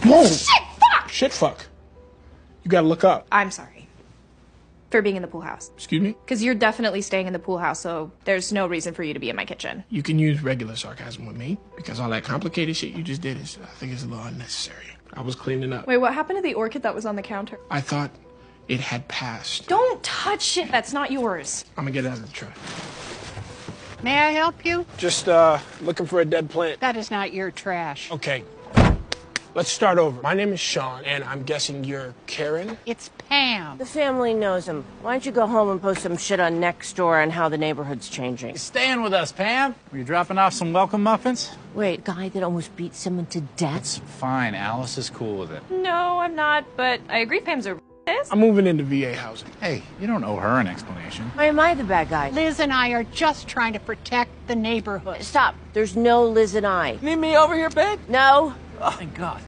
Whoa! Shit, fuck! Shit, fuck. You gotta look up. I'm sorry. For being in the pool house. Excuse me? Because you're definitely staying in the pool house, so there's no reason for you to be in my kitchen. You can use regular sarcasm with me, because all that complicated shit you just did is, I think it's a little unnecessary. I was cleaning up. Wait, what happened to the orchid that was on the counter? I thought it had passed. Don't touch it. That's not yours. I'm gonna get it out of the truck. May I help you? Just, looking for a dead plant. That is not your trash. Okay. Let's start over. My name is Sean, and I'm guessing you're Karen? It's Pam. The family knows him. Why don't you go home and post some shit on Nextdoor on how the neighborhood's changing? Staying with us, Pam? Were you dropping off some welcome muffins? Wait, guy that almost beat someone to death? It's fine. Alice is cool with it. No, I'm not, but I agree Pam's a I'm moving into VA housing. Hey, you don't owe her an explanation. Why am I the bad guy? Liz and I are just trying to protect the neighborhood. Stop. There's no Liz and I. Need me over here, babe? No. Oh, thank God.